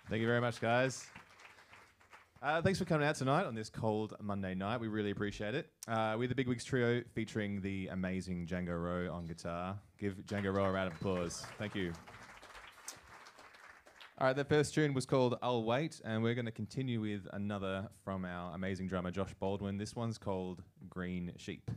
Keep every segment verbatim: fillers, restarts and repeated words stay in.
Thank you very much, guys. Uh, thanks for coming out tonight on this cold Monday night. We really appreciate it. Uh, we're the Big Wigs Trio featuring the amazing Django Rowe on guitar. Give Django Rowe a round of applause. Thank you. All right, the first tune was called I'll Wait, and we're going to continue with another from our amazing drummer, Josh Baldwin. This one's called Green Sheep.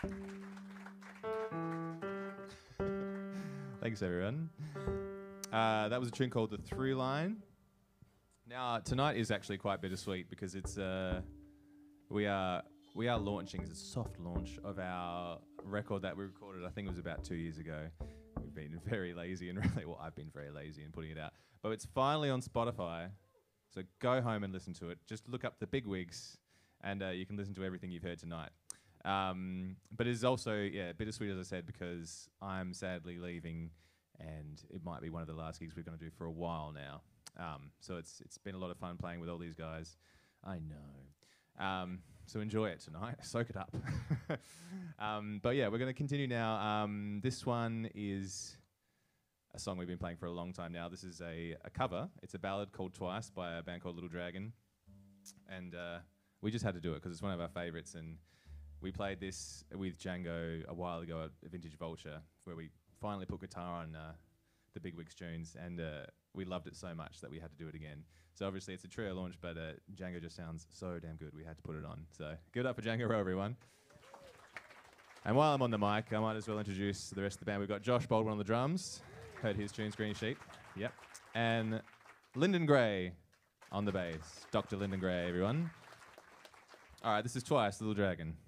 Thanks, everyone. Uh, that was a tune called The Through Line. Now, tonight is actually quite bittersweet because it's uh, we are we are launching, it's a soft launch of our record that we recorded, I think it was about two years ago. We've been very lazy and really, well, I've been very lazy in putting it out. But it's finally on Spotify, so go home and listen to it. Just look up The Big Wigs, and uh, you can listen to everything you've heard tonight. Um, but it's also, yeah, bittersweet, as I said, because I'm sadly leaving, and it might be one of the last gigs we're going to do for a while now. Um, so it's it's been a lot of fun playing with all these guys. I know. Um, so enjoy it tonight. Soak it up. um, but yeah, we're going to continue now. Um, this one is a song we've been playing for a long time now. This is a, a cover. It's a ballad called Twice by a band called Little Dragon. And uh, we just had to do it because it's one of our favourites. And we played this with Django a while ago at Vintage Vulture, where we finally put guitar on uh, the Big Wigs tunes, and uh, we loved it so much that we had to do it again. So obviously it's a trio launch, but uh, Django just sounds so damn good, we had to put it on. So give it up for Django Rowe, everyone. And while I'm on the mic, I might as well introduce the rest of the band. We've got Josh Baldwin on the drums, heard his tunes, Green Sheep, yep. And Lyndon Gray on the bass, Doctor Lyndon Gray, everyone. All right, this is Twice, Little Dragon.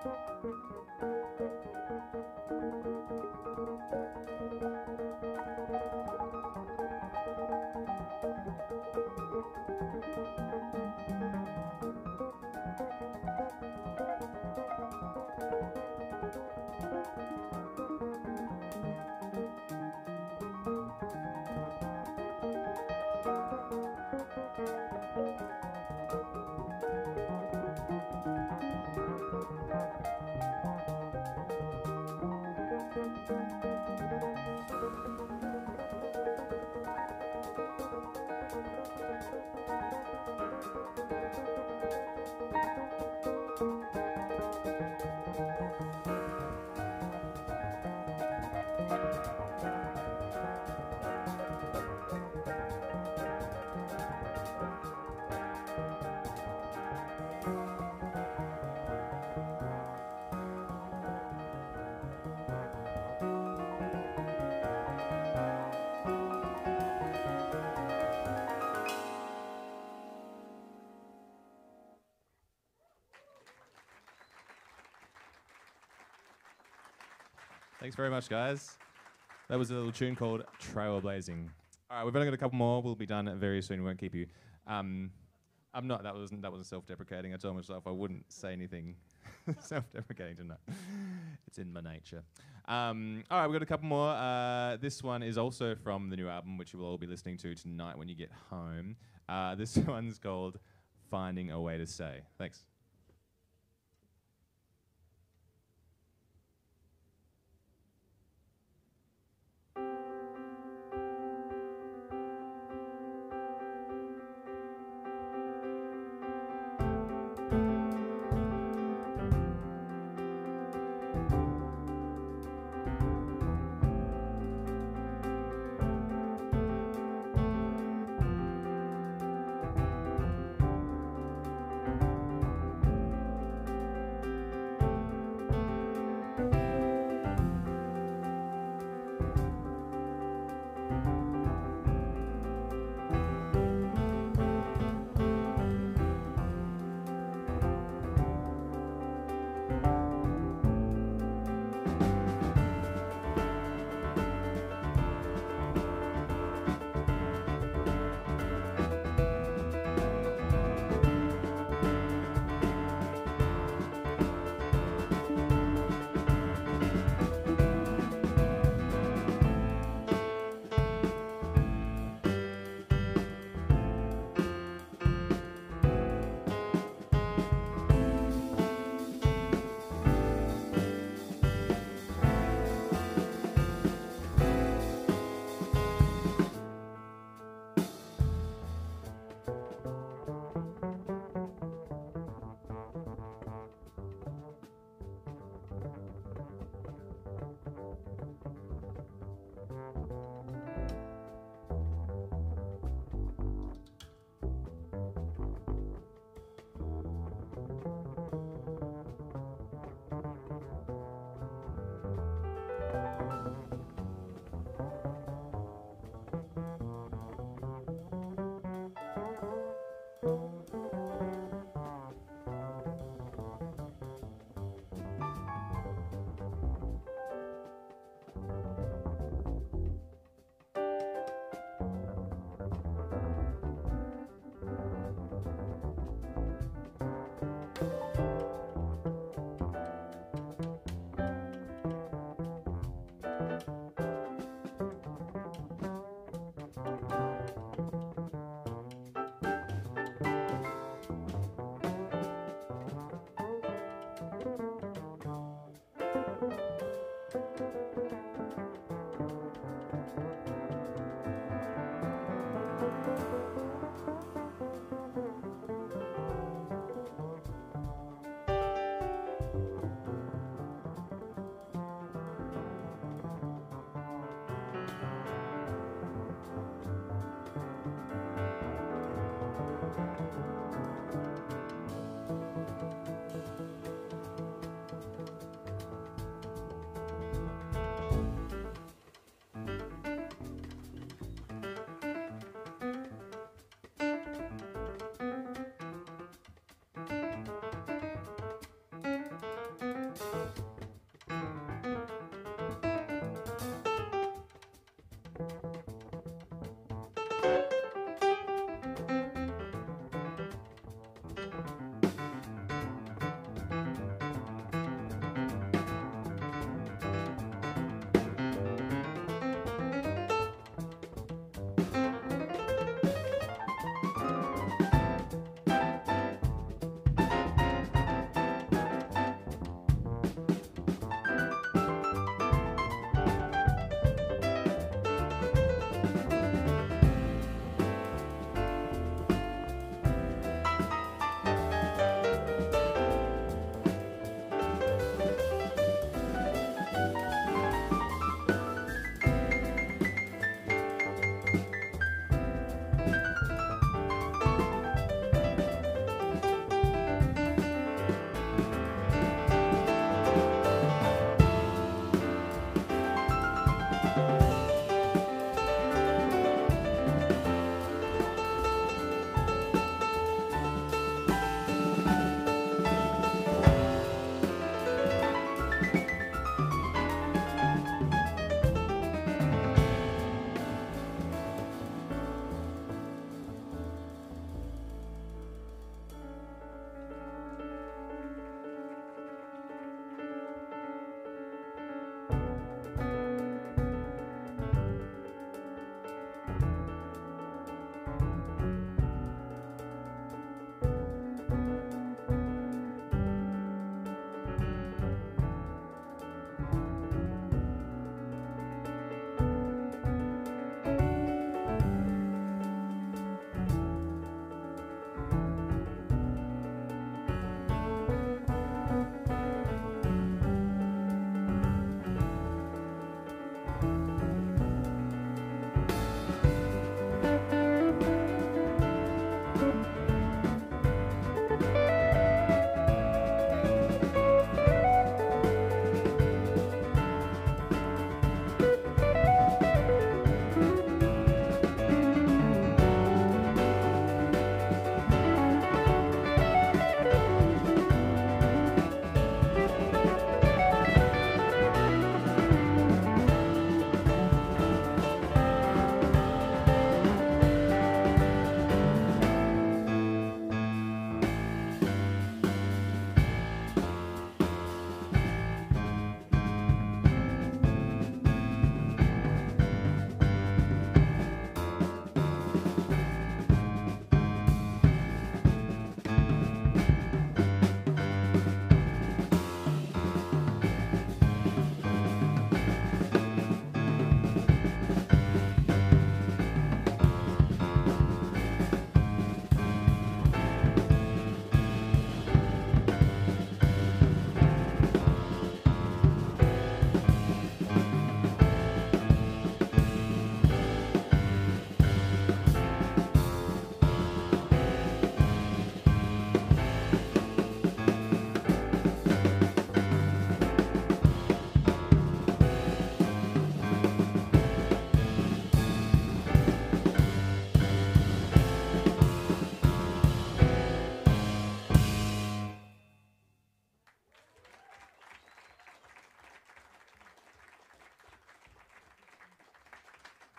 Thanks very much, guys. That was a little tune called Trailblazing. All right, we've only got a couple more. We'll be done very soon. We won't keep you. Um, I'm not. That wasn't. That wasn't self-deprecating. I told myself I wouldn't say anything self-deprecating tonight. It's in my nature. Um, all right, we've got a couple more. Uh, this one is also from the new album, which you will all be listening to tonight when you get home. Uh, this one's called Finding a Way to Say. Thanks.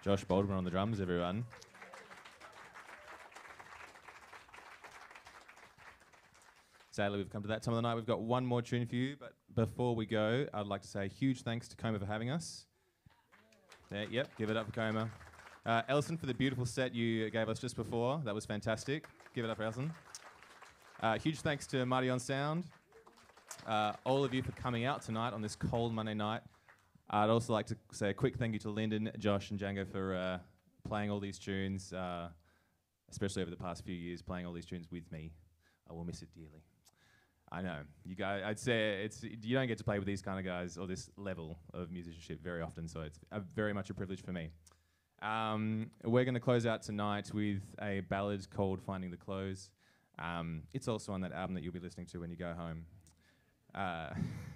Josh Baldwin on the drums, everyone. Sadly, we've come to that time of the night. We've got one more tune for you, but before we go, I'd like to say a huge thanks to Coma for having us. There, yep, give it up for Coma. Uh, Elson for the beautiful set you gave us just before. That was fantastic. Give it up for Elson. Uh, huge thanks to Marty on Sound. Uh, all of you for coming out tonight on this cold Monday night. I'd also like to say a quick thank you to Lyndon, Josh and Django for uh, playing all these tunes, uh, especially over the past few years, playing all these tunes with me. I will miss it dearly. I know. You guys, I'd say it's you don't get to play with these kind of guys or this level of musicianship very often, so it's a very much a privilege for me. Um, we're going to close out tonight with a ballad called Finding the Close. Um, it's also on that album that you'll be listening to when you go home. Uh,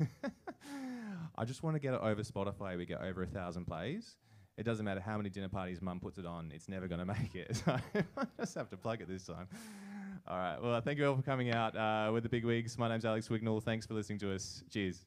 I just want to get it over Spotify. We get over a thousand plays. It doesn't matter how many dinner parties mum puts it on, it's never going to make it. So I just have to plug it this time. All right. Well, thank you all for coming out uh, with the Big Wigs. My name's Alex Wignall. Thanks for listening to us. Cheers.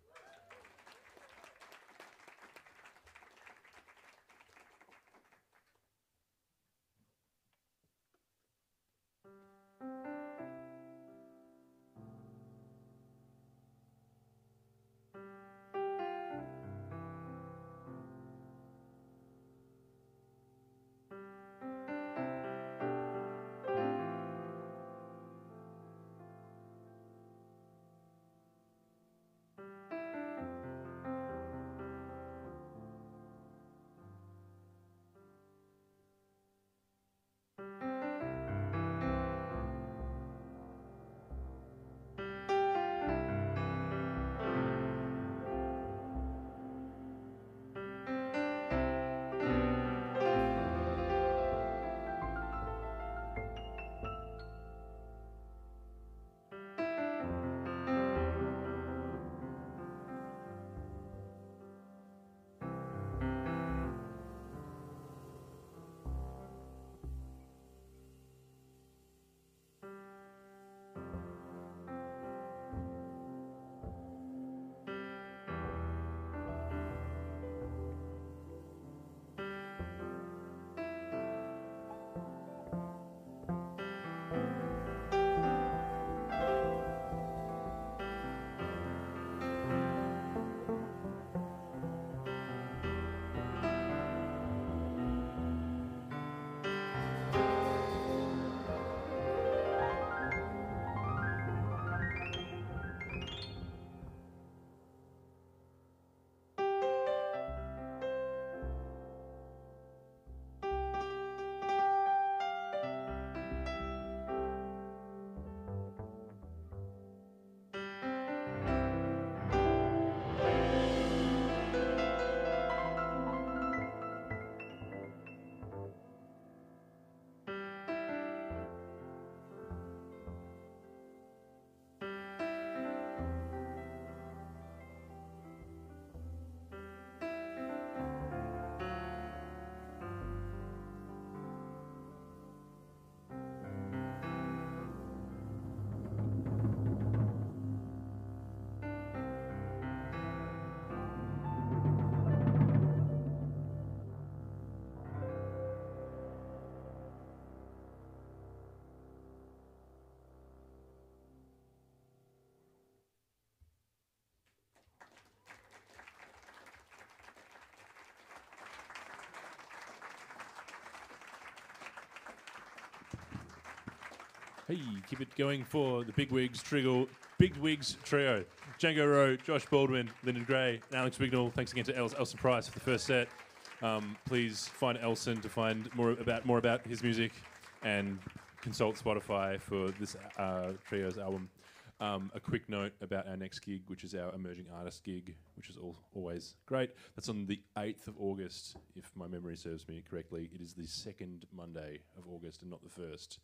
Hey, keep it going for the Big Wigs Triggle, Big Wigs Trio. Django Rowe, Josh Baldwin, Lyndon Gray, and Alex Wignall. Thanks again to El- Elson Price for the first set. Um, please find Elson to find more about more about his music, and consult Spotify for this uh, trio's album. Um, a quick note about our next gig, which is our emerging artist gig, which is all, always great. That's on the eighth of August, if my memory serves me correctly. It is the second Monday of August and not the first.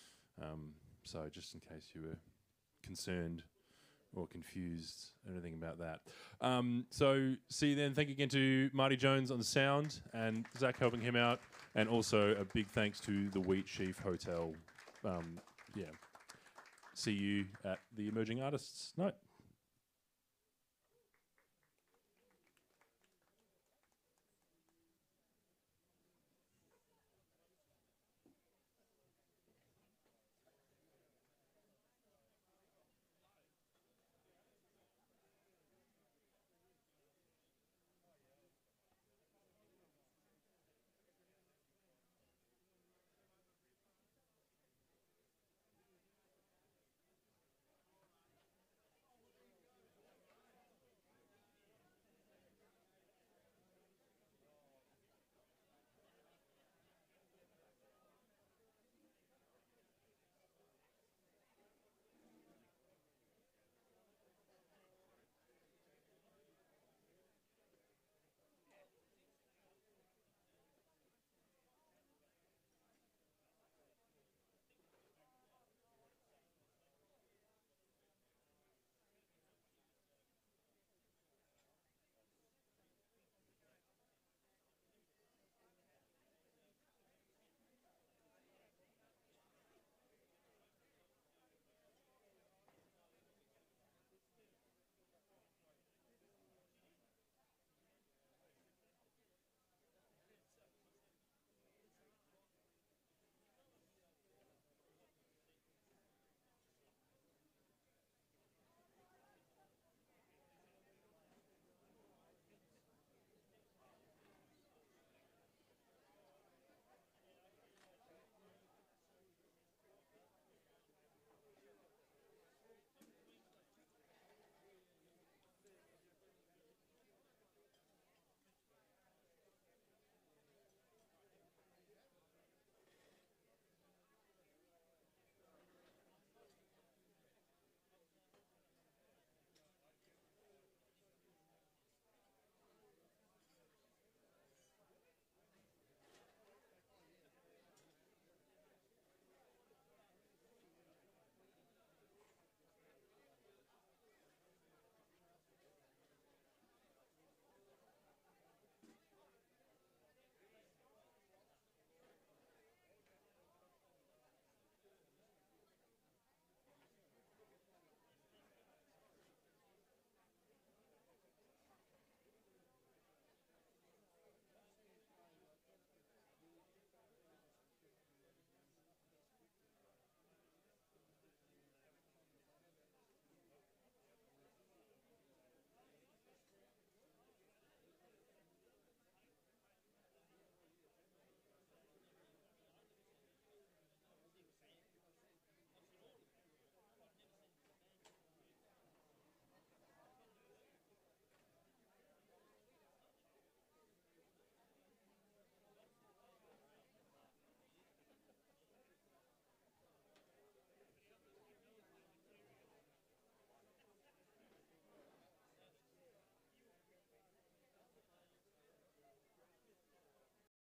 Um, so just in case you were concerned or confused or anything about that. Um, so see you then. Thank you again to Marty Jones on the sound and Zach helping him out. And also a big thanks to the Wheat Sheaf Hotel. Um, yeah. See you at the Emerging Artists Night.